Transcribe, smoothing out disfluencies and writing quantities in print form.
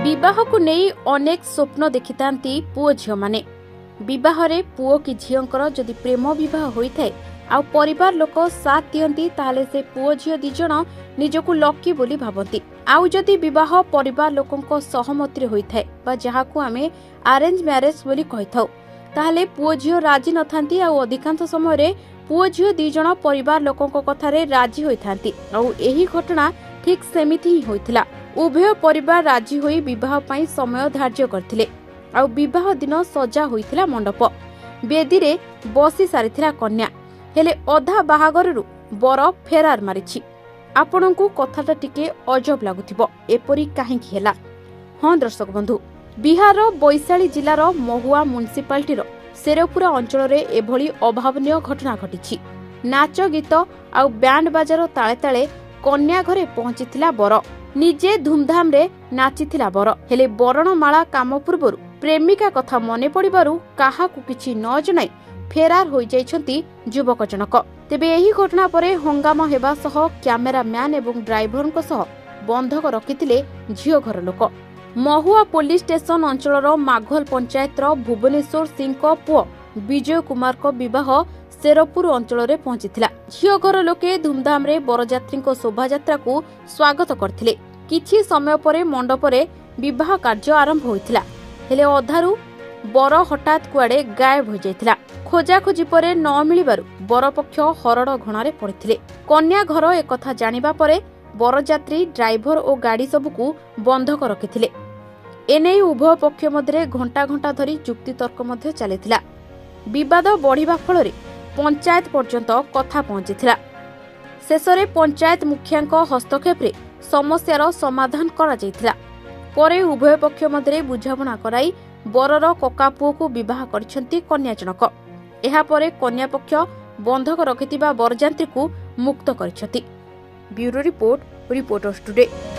विवाह को नहीं अनेक स्वप्न देखि थांती पुओ झियो माने। विवाह रे पुओ कि झियोंकर जदि प्रेम विवाह होइथाय आ परिवार लोक साथ दियंती ताले से पुओ झियो दिजण निजकु लकी बोली भाबंती। आउ जदि विवाह परिवार लोकंको सहमति होइथाय बा जहाकु आमे अरेंज मैरेज बोली कहिथाउ ताले पुओ झियो राजी नथांती। आ अधिकांश समय रे पुओ झियो दिजण परिवार लोकंको कथारे राजी होइथांती। आ एही घटना ठीक सेमिति ही होइथिला। उभय परिवार राजी होई विवाह पई समय धार्य करथिले। आ विवाह दिन सजा होइथिला मंडप। बेदी रे बसी सारिथिला कन्या। हेले अधा बाहागररु बर फेरार मारिछि। आपणकु कथाटा टिके अजब लागुथिबो एपरी काहेकि हेला। हां दर्शक बंधु, बिहार वैशाली जिलार महुआ म्युनिसिपालिटी शेरपुरा अंचल रे एभली अभावनीय घटना घटिछि। नाच गीत आ बैंड बाजार ताले ताले कन्या घरे पहुंचीथिला बर। निजे धूमधाम रे नाचिथिला बर। हेले बरणमाला काम पूर्वरु प्रेमिका कथा मने पड़िबारु काहाकु किछि न जणाई फेरार होई जाइछंती युवक जनक। तेबे एही घटना परे हंगामा हेबा सह कैमरामैन एवं ड्राइवरक सह बंधक रखिथिले झियो घर लोक। महुआ पुलिस स्टेशन अंचलर माघोल पंचायतर भुवनेश्वर सिंह को पुओ विजय कुमार को विवाह शेरपुर अंचल रे पहुंचीथिला। झियो घर लोके धूमधाम रे बरजात्री को शोभायात्रा को स्वागत करथिले। किछि समय परे मंडप रे विवाह कार्य आरंभ होइथिला। हेले अधारू बर हठात कुआडे गायब हो जाइथिला। खोजाखोजी परे न मिलिबारु बरपक्ष हरड़ घणारे पड़िथिले। कन्या घर एकथा जानिबा परे बरजात्री ड्राइवर और गाड़ी सबुकु बंधक रखिथिले। एने उभय पक्ष मध्य घंटा घंटा धरी जुक्तितर्क मध्य चलिथिला। विवाद बढ़िबा फल पंचायत पर्यंत कथा पहुंचीथिला। शेषरे पंचायत मुखियांक हस्तक्षेप रे समस्यार समाधान करा जाइथिला। परे उभय पक्ष मध्य बुझाबणा कराई बरर कका पुओ को विवाह करिसेंती कन्या जनक। एहा परे कन्या पक्ष बंधक रखिथिबा बरजात्री को मुक्त करिसेंती। Bureau report, reporters today.